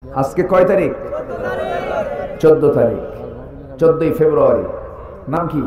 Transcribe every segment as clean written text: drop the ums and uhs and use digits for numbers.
আজকে কয় তারিখ? 14 তারিখ, 14ই ফেব্রুয়ারি। নাম কি?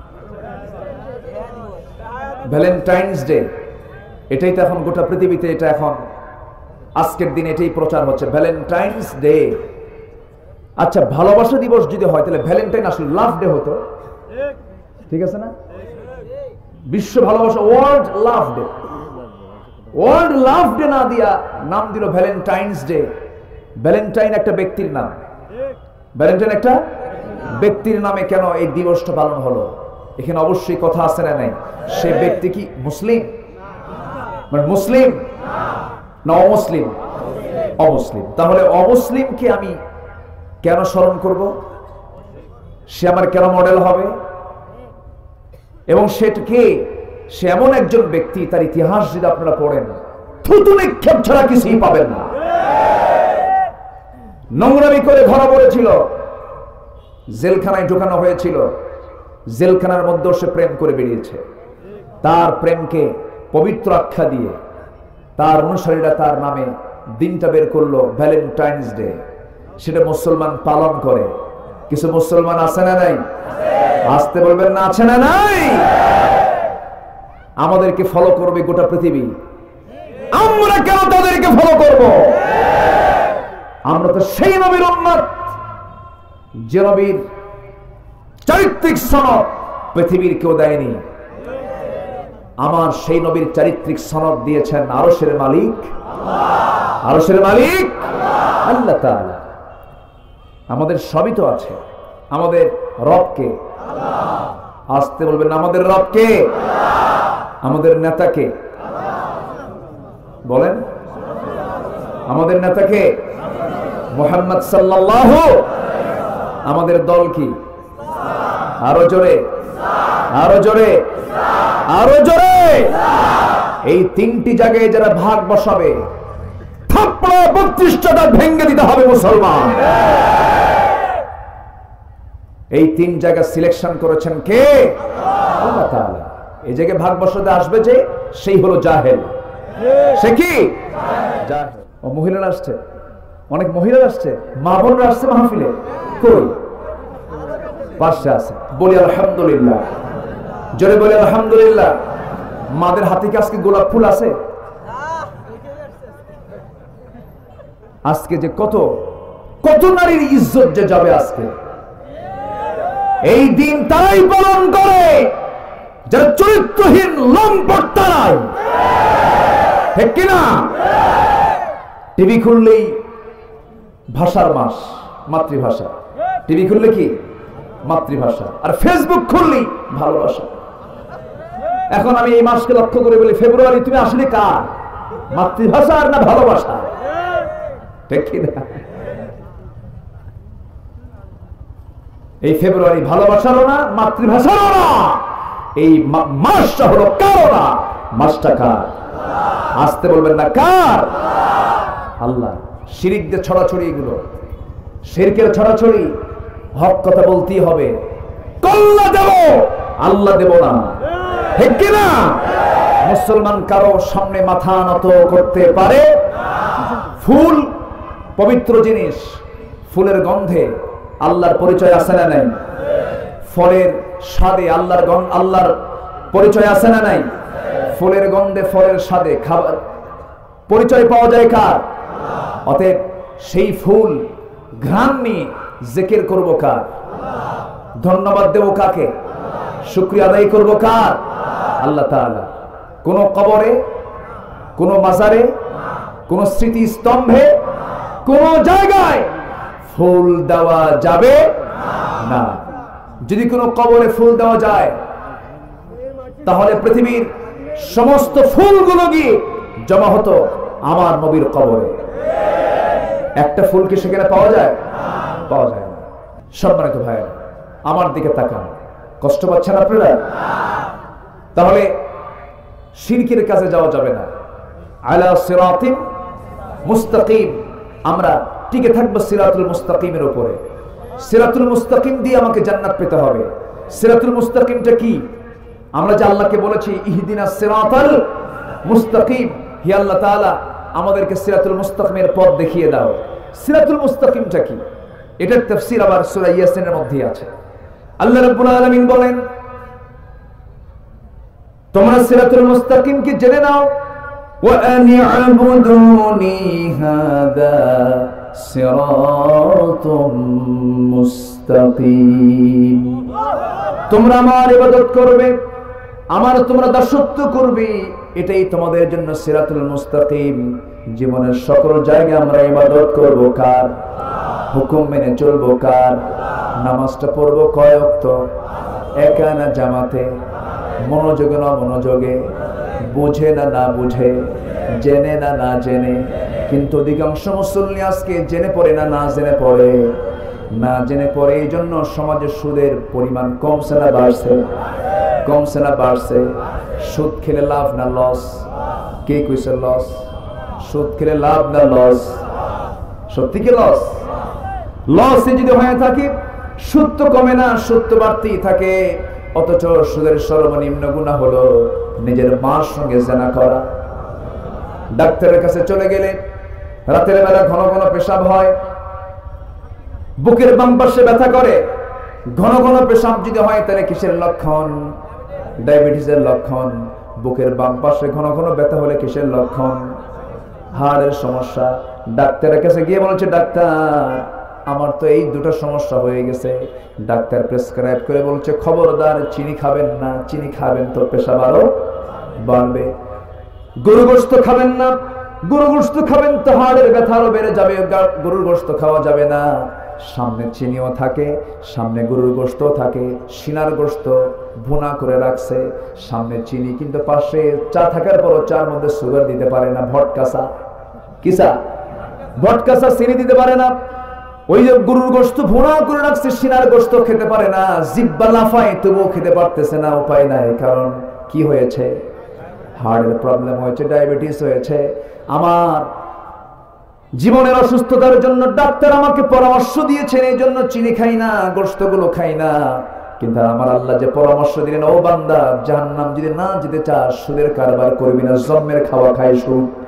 Valentine's Day. এটাই তো এখন গোটা পৃথিবীতে, এটা এখন আজকের দিন এটাই প্রচার হচ্ছে, ভ্যালেন্টাইন্স ডে। আচ্ছা, ভালোবাসা দিবস যদি হয় তাহলে ভ্যালেন্টাইন আসলে লাভ ডে হতো, ঠিক আছে না? বিশ্ব ভালোবাসা, world love day. World love day না দিয়া নাম দিল ভ্যালেন্টাইন্স ডে। ভ্যালেন্টাইন একটা ব্যক্তির নাম, ভ্যালেন্টাইন একটা ব্যক্তির নামে কেন এই দিবসটা পালন হলো? এখানে অবশ্যই কথা আছে না নাই? সে ব্যক্তি কি মুসলিম? মানে মুসলিম না অমুসলিম? অমুসলিম। তাহলে অমুসলিমকে আমি কেন স্মরণ করব? সে আমার কেন মডেল হবে? এবং সেটাকে, সে এমন একজন ব্যক্তি, তার ইতিহাস যদি আপনারা পড়েন, থুতু নিক্ষেপ ছাড়া কিছুই পাবেন না। নোংরামি করে ধরা পড়েছিল, জেলখানায় ঢোকানো হয়েছিল, জেলখানার মধ্যে সে প্রেম করে বেরিয়েছে। তার প্রেমকে পবিত্র আখ্যা দিয়ে তার অনুসারীরা তার নামে দিনটা বের করলো ভ্যালেন্টাইন্স ডে। সেটা মুসলমান পালন করে। কিছু মুসলমান আছে না নাই? আসতে বলবেন না, আছে না নাই? আমাদেরকে ফলো করবে গোটা পৃথিবী, আমরা কেন তাদেরকে ফলো করব? আমরা তো সেই নবীর উম্মত যে নবীর চারিত্রিক সনদ পৃথিবীর কেউ দেয়নি। আমার সেই নবীর চারিত্রিক সনদ দিয়েছেন আরশের মালিক, আরশের মালিক আল্লাহ তাআলা। আমাদের সবই তো আছে। আমাদের রবকে, আসতে বলবেন আমাদের রবকে, আমাদের নেতাকে বলেন, আমাদের নেতাকে মুহাম্মদ সাল্লাল্লাহু। আমাদের দল কি? আরো জোরে, আরো জোরে, আরো জোরে। এই তিনটি জায়গায় যারা ভাগ বসাবে, থাপ্পড়ে 32টা দাঁত ভেঙে দিতে হবে মুসলমান। এই তিন জায়গা সিলেকশন করেছেন কে? আল্লাহ তাআলা। এই জায়গায় ভাগ বসাতে আসবে যে, সেই হলো জাহেল। সে কি? জাহেল। ও মহিলারা আসছে, অনেক মহিলা আসছে, মা বোনরা আসছে মাহফিলে। কই? পাশে আছে। বলি আলহামদুলিল্লাহ, জোরে বলি আলহামদুলিল্লাহ। মাদের হাতে কি আজকে গোলাপ ফুল আছে? আজকে যে কত কত নারীর ইজ্জত যে যাবে আজকে। এই দিন তারাই পালন করে যারা চরিত্রহীন লম্পট তারাই, ঠিক কিনা? টিভি খুললেই ভাষার মাস, মাতৃভাষা। টিভি খুললে কি? মাতৃভাষা। আর ফেসবুক খুললেই ভালোবাসা। এখন আমি এই মাসকে লক্ষ্য করে বলি, ফেব্রুয়ারি তুমি আসলে কার? মাতৃভাষা আর না ভালোবাসা? ঠিক কিনা? এই ফেব্রুয়ারি ভালোবাসারও না, মাতৃভাষারও না। এই মাসটা হলো কারো না। মাসটা কার? আসতে বলবেন না কার? আল্লাহ। শিরিকদের ছড়াছড়ি, এগুলো শিরকের ছড়াছড়ি। হক কথা বলতেই হবে। কল্লা দেব, আল্লাহ দেব না, ঠিক কিনা? মুসলমান কারো সামনে মাথা নত করতে পারে? ফুল পবিত্র জিনিস, ফুলের গন্ধে আল্লাহর পরিচয় আছে না নাই? ফলের স্বাদে আল্লাহর পরিচয় আছে না নাই? ফুলের গন্ধে, ফলের স্বাদে খাবার পরিচয় পাওয়া যায় কার? অতএব সেই ফুল ঘ্রাণ নিয়ে জিকির করব কার? ধন্যবাদ দেব কাকে? শুকরিয়া আদায় করব কার? আল্লাহ তাআলা। কোন কবরে, কোন মাজারে, কোন স্মৃতি স্তম্ভে, কোন জায়গায় ফুল দেওয়া যাবে না। যদি কোনো কবরে ফুল দেওয়া যায়, তাহলে পৃথিবীর সমস্ত ফুলগুলো গিয়ে জমা হতো আমার নবীর কবরে। একটা ফুল কি সেখানে পাওয়া যায়? পাওয়া যায় না। সম্মানিত ভাই, আমার দিকে তাকান। কষ্ট পাচ্ছেন আপনারা? তাহলে শিরকের কাছে যাওয়া যাবে না। আলা সিরাতিন মুস্তাকিম, আমরা টিকে থাকবো সিরাতুল মুস্তাকিমের উপরে। সিরাতুল মুস্তাকিম দিয়ে আমাকে জান্নাত পেতে হবে। সিরাতুল মুস্তাকিমটা কি? আমরা যে আল্লাহকে বলেছি ইহদিনাস সিরাতাল মুস্তাকিম, হে আল্লাহ তাআলা আমাদেরকে সিরাতুল মুস্তাকিমের পথ দেখিয়ে দাও। সিরাতুল মুস্তাকিমটা কি? এটার তাফসীর আবার সূরা ইয়াসিনের মধ্যে আছে। আল্লাহ রাব্বুল আলামিন বলেন, তোমরা সিরাতুল মুস্তাকিম কি জেনে নাও, ওয়া আনি'বুদুনি হাদা সিরাতুম মুস্তাকিম। তোমরা আমার ইবাদত করবে, আমার তোমরা দাসত্ব করবে, এটাই তোমাদের জন্য সিরাতুল মুস্তাকিম। জীবনের সকল জায়গায় আমরা ইবাদত করব কার? হুকুম মেনে চলবো কার? নামাজটা পড়বো কয় ওয়াক্ত? একা না জামাতে? মনোযোগে না মনোযোগে? বুঝে না না বুঝে? জেনে না না জেনে? কিন্তু অধিকাংশ মুসল্লি আজকে জেনে পড়ে না না জেনে পড়ে, না জেনে পড়ে। এই জন্য সমাজে সুদের পরিমাণ কমছে না বাড়ছে? কমছে না বাড়ছে? সুদ খেলে লাভ না লস? কে কইছে লস? সুদ খেলে লাভ না লস? সত্যি কি লস? লসে যদি হয়ে থাকে, সুদ তো কমে না, সুদ তো বাড়তেই থাকে। অথচ সুদের সর্বনিম্ন গুনাহ হলো নিজের মার সঙ্গে জেনা করা। ডাক্তারের কাছে চলে গেলে রাতের বেলা ঘন ঘন পেশাব হয়, বুকের বাম পাশে ব্যথা করে, ঘন ঘন পেশাব যদি হয় তাহলে কিসের লক্ষণ? ডায়াবেটিসের লক্ষণ। বুকের বাম পাশে ঘন ঘন ব্যথা হলে কিসের লক্ষণ? হাড়ের সমস্যা। ডাক্তারের কাছে গিয়ে বলছে, ডাক্তার আমার তো এই দুটো সমস্যা হয়ে গেছে। ডাক্তার প্রেসক্রাইব করে বলছে, খবরদার চিনি খাবেন না, চিনি খাবেন তো পেশাব আরো বাড়বে। গরু গোশত খাবেন না, গরু গোশত খাবেন তো হাড়ের ব্যথা আরো বেড়ে যাবে। গরুর গোশত খাওয়া যাবে না, সামনে চিনিও থাকে, সামনে গরুর গোশত থাকে, সিনার গোশত ভুনা করে রাখছে, সামনে চিনি, কিন্তু পাশে চা থাকার পরও চার মধ্যে সুগার দিতে পারে না, ভটকাসা। কিসা? ভটকাসা চিনি দিতে পারে না। ওই যে গরুর গোশত ভুনা করে রাখছে, সিনার গোশত খেতে পারে না, জিহ্বা লাফায় তবুও খেতে পারতেছে না, উপায় নাই। কারণ কি হয়েছে? হার্টের প্রবলেম হয়েছে, ডায়াবেটিস হয়েছে। আমার জীবনের অসুস্থতার জন্য ডাক্তার আমাকে পরামর্শ দিয়েছেন, এই জন্য চিনি খাই না, গোশতগুলো খাই না। কিন্তু আমার আল্লাহ যে পরামর্শ দিলেন, ও বান্দা, জাহান্নাম যদি না যেতে চাস সুদের কারবার করবি না, জন্মের খাওয়া খাই সুদ।